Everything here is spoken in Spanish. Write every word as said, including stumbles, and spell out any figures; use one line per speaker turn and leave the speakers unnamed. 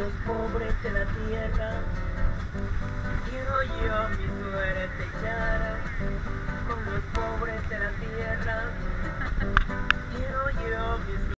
los pobres de la tierra. Quiero yo mi suerte echar.